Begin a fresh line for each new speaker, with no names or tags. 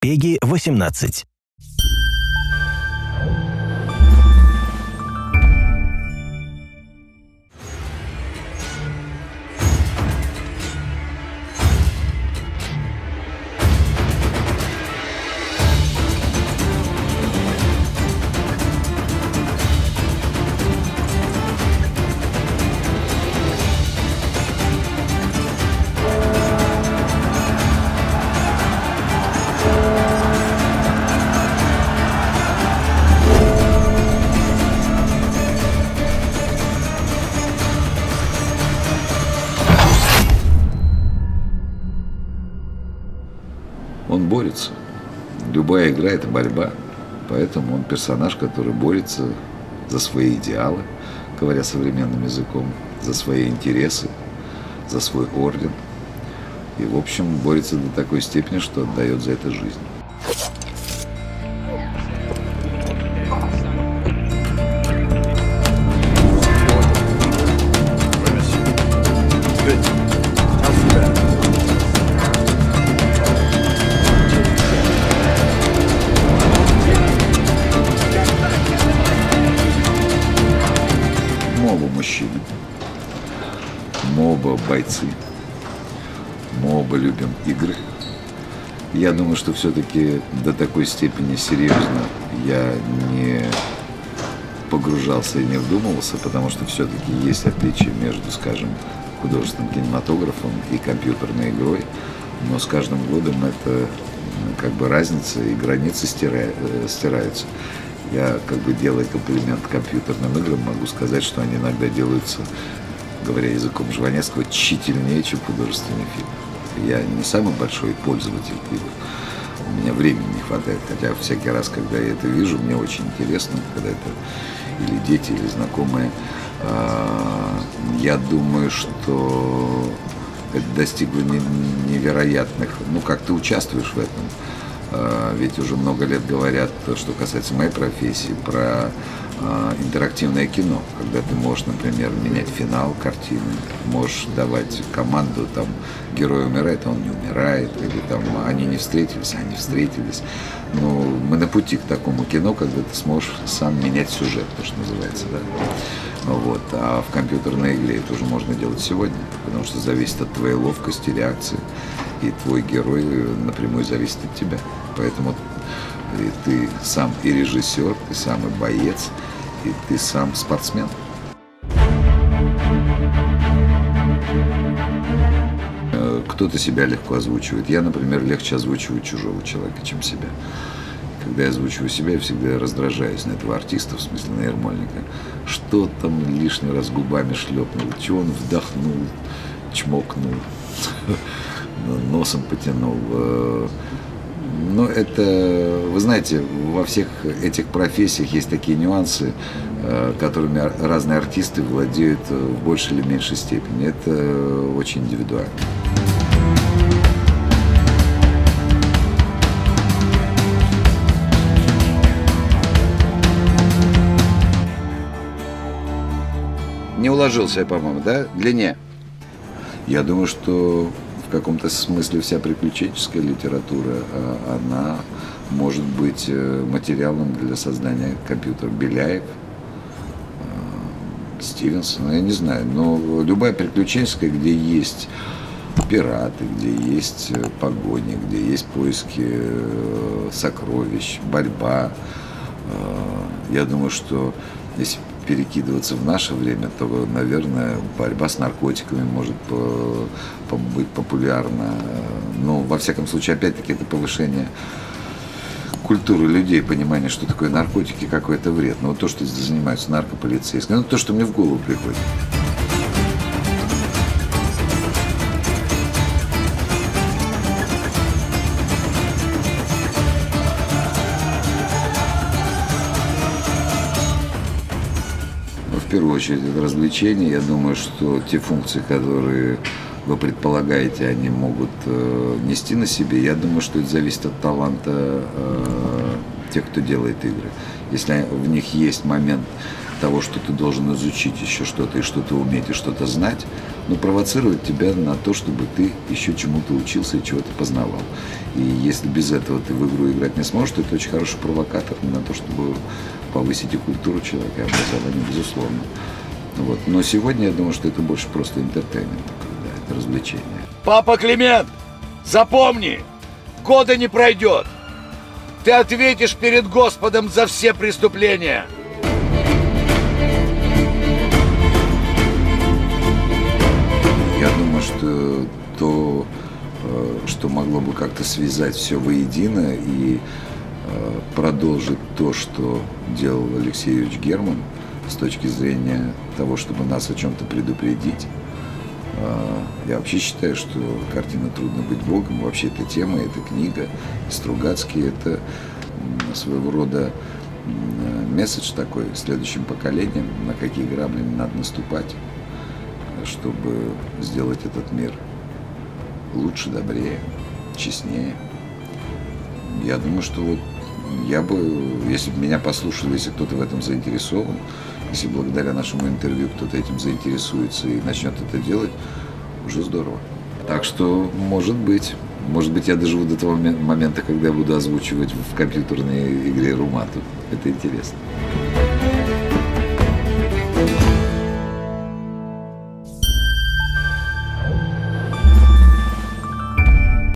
Пеги 18.
Он борется. Любая игра – это борьба. Поэтому он персонаж, который борется за свои идеалы, говоря современным языком, за свои интересы, за свой орден. И, в общем, борется до такой степени, что отдает за это жизнь. Мы оба мужчины, мы оба бойцы, мы оба любим игры. Я думаю, что все-таки до такой степени серьезно я не погружался и не вдумывался, потому что все-таки есть отличие между, скажем, художественным кинематографом и компьютерной игрой, но с каждым годом это как бы разница и границы стираются. Я, как бы делая комплимент компьютерным играм, могу сказать, что они иногда делаются, говоря языком Жванецкого, тщательнее, чем художественный фильм. Я не самый большой пользователь игр. У меня времени не хватает, хотя всякий раз, когда я это вижу, мне очень интересно, когда это или дети, или знакомые. Я думаю, что это достигло невероятных, ну, как ты участвуешь в этом. Ведь уже много лет говорят, что касается моей профессии, про интерактивное кино, когда ты можешь, например, менять финал картины, можешь давать команду, там, герой умирает, а он не умирает, или там они не встретились, а они встретились. Но мы на пути к такому кино, когда ты сможешь сам менять сюжет, то, что называется, да. Вот. А в компьютерной игре это уже можно делать сегодня, потому что зависит от твоей ловкости, реакции. И твой герой напрямую зависит от тебя. Поэтому и ты сам и режиссер, ты сам и боец, и ты сам спортсмен. Кто-то себя легко озвучивает. Я, например, легче озвучиваю чужого человека, чем себя. Когда я озвучиваю себя, я всегда раздражаюсь на этого артиста, в смысле на Ермольника. Что там лишний раз губами шлепнул, чего он вдохнул, чмокнул, носом потянул. Но это, вы знаете, во всех этих профессиях есть такие нюансы, которыми разные артисты владеют в большей или меньшей степени. Это очень индивидуально. Не уложился я, по-моему, да? Длине. Я думаю, что в каком-то смысле вся приключенческая литература, она может быть материалом для создания компьютера. Беляев, Стивенсон, я не знаю, но любая приключенческая, где есть пираты, где есть погони, где есть поиски сокровищ, борьба. Я думаю, что если перекидываться в наше время, то, наверное, борьба с наркотиками может быть популярна. Но, во всяком случае, опять-таки, это повышение культуры людей, понимание, что такое наркотики, какой это вред. Но вот то, что занимаются наркополицейскими, ну, то, что мне в голову приходит. В первую очередь, это развлечение. Я думаю, что те функции, которые вы предполагаете, они могут нести на себе. Я думаю, что это зависит от таланта тех, кто делает игры. Если в них есть момент того, что ты должен изучить еще что-то, и что-то уметь, и что-то знать, но провоцировать тебя на то, чтобы ты еще чему-то учился и чего-то познавал. И если без этого ты в игру играть не сможешь, то это очень хороший провокатор на то, чтобы повысить и культуру человека, и образование, безусловно. Вот. Но сегодня я думаю, что это больше просто интертеймент, да, это развлечение.
Папа Климент, запомни, года не пройдет. Ты ответишь перед Господом за все преступления.
Я думаю, что то, что могло бы как-то связать все воедино и продолжить то, что делал Алексей Юрьевич Герман с точки зрения того, чтобы нас о чем-то предупредить. Я вообще считаю, что картина «Трудно быть Богом», вообще эта тема, эта книга, Стругацкий, это своего рода месседж такой следующим поколениям, на какие грабли не надо наступать, чтобы сделать этот мир лучше, добрее, честнее. Я думаю, что вот я бы, если бы меня послушали, если кто-то в этом заинтересован, если благодаря нашему интервью кто-то этим заинтересуется и начнет это делать, уже здорово. Так что, может быть, я доживу до того момента, когда я буду озвучивать в компьютерной игре Румату. Это интересно.